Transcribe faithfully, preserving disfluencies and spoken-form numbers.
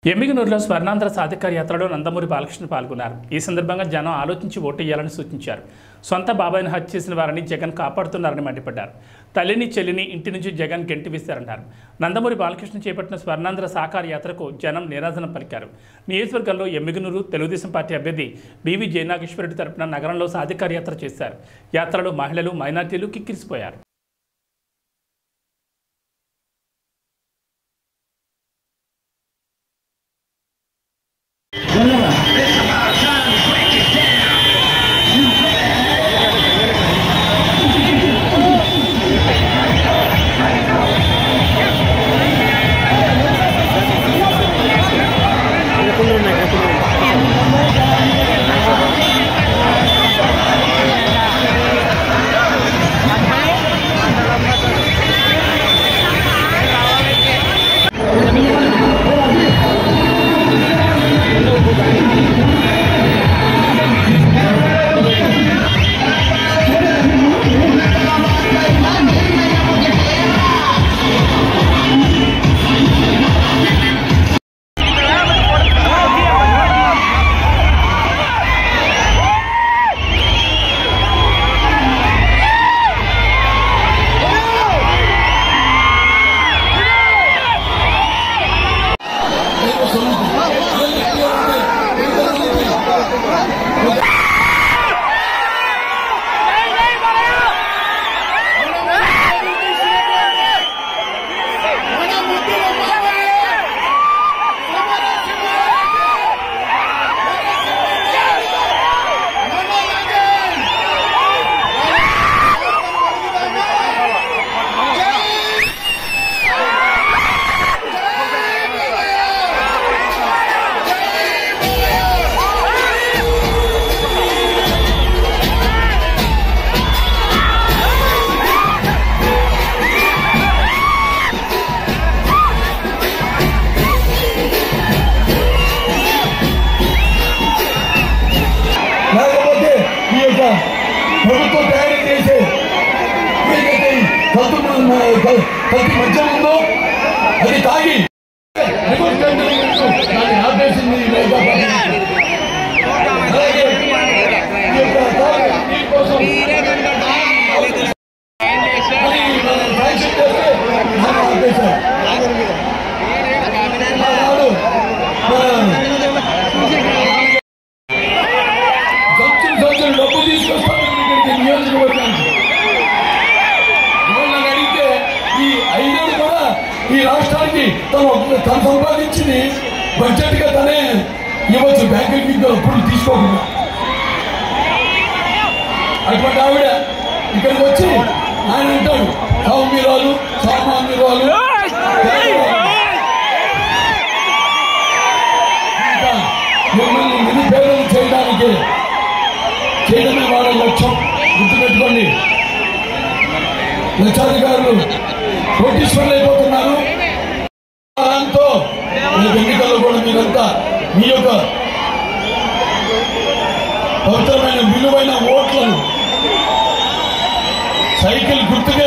ఎమ్మిగనూరులో స్వర్ణాంధ్ర సాధికార యాత్రలో నందమూరి బాలకృష్ణ పాల్గొన్నారు. ఈ సందర్భంగా జనం ఆలోచించి ఓటు వేయాలని సూచించారు. సొంత బాబాయిని హత్య చేసిన వారిని జగన్ కాపాడుతున్నారని మండిపడ్డారు. తల్లిని చెల్లిని ఇంటి నుంచి జగన్ గెంటివేశారన్నారు. నందమూరి బాలకృష్ణ చేపట్టిన స్వర్ణాంధ్ర సాకార యాత్రకు జనం నిరాజనం పలికారు. నియోజకవర్గంలో ఎమ్మిగనూరు తెలుగుదేశం పార్టీ అభ్యర్థి బీవీ జయనాగేశ్వరరెడ్డి తరపున నగరంలో సాధికార యాత్ర చేశారు. యాత్రలో మహిళలు మైనార్టీలు కిక్కిరిసిపోయారు. ప్రభుత్వం తయారు చేసే కల్తీ మద్యం ఉందో అది తాగి ఆపేసింది. అలాగే కోసం డబ్బు తీసుకొస్తాను నియోజకవర్గానికి. నన్ను అడిగితే ఈ ఐదేళ్ళు కూడా ఈ రాష్ట్రానికి తను తను సంపాదించింది బడ్జెట్ గా తనే ఇవ్వచ్చు బ్యాంకులకి అప్పుడు తీసుకోకుండా. అటువంటి ఆవిడ ఇక్కడికి వచ్చి ఆయన అంటాడు సౌమ్యురాలు సామాన్యురాలు మిమ్మల్ని నిరుపేదలు చేయడానికి చేయడమే వాళ్ళ లక్ష్యం. గుర్తుపెట్టుకోండి, లక్షాధికారులు కోటీశ్వర్లు అయిపోతున్నారు. దాంతో ఎన్నికల్లో కూడా మీరంతా మీ యొక్క పవిత్రమైన విలువైన ఓట్లను సైకిల్ గుర్తుకే